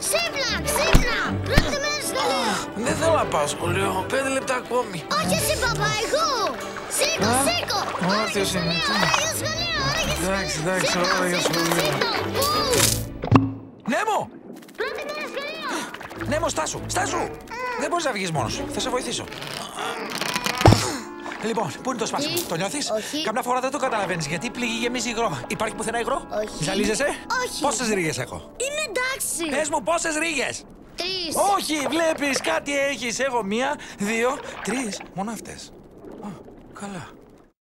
Ξύπνα, ξύπνα! Πρώτη μέρα σχολείο! Δεν θέλω να πάω σχολείο. 5 λεπτά ακόμη. Όχι εσύ, παπά, εγώ! Σήκω, σήκω! Όρθιος είμαι. Ώρα για σχολείο, ώρα για σχολείο! Εντάξει, ώρα για σχολείο. Νέμο! Πρώτη μέρα σχολείο! Νέμο, στάσου, στάσου! Δεν μπορείς να βγεις μόνος σου. Θα σε βοηθήσω. Λοιπόν, πού είναι το σπάσιμο, το νιώθεις? Όχι. Καμιά φορά δεν το καταλαβαίνεις γιατί πληγή γεμίζει υγρό. Υπάρχει πουθενά υγρό? Όχι. Ζαλίζεσαι? Όχι. Πόσες ρίγες έχω? Είναι εντάξει! Πες μου πόσες ρίγες! 3. Όχι, βλέπεις, κάτι έχεις. Έχω 1, 2, 3. Μόνο αυτές. Καλά.